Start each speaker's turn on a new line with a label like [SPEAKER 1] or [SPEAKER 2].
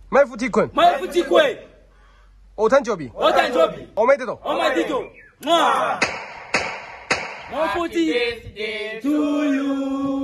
[SPEAKER 1] 埋伏击溃，
[SPEAKER 2] 埋伏击溃。
[SPEAKER 1] 我誕生日，
[SPEAKER 2] 我誕生日，
[SPEAKER 1] おめでとう。
[SPEAKER 2] おめでとう。More birthday to you.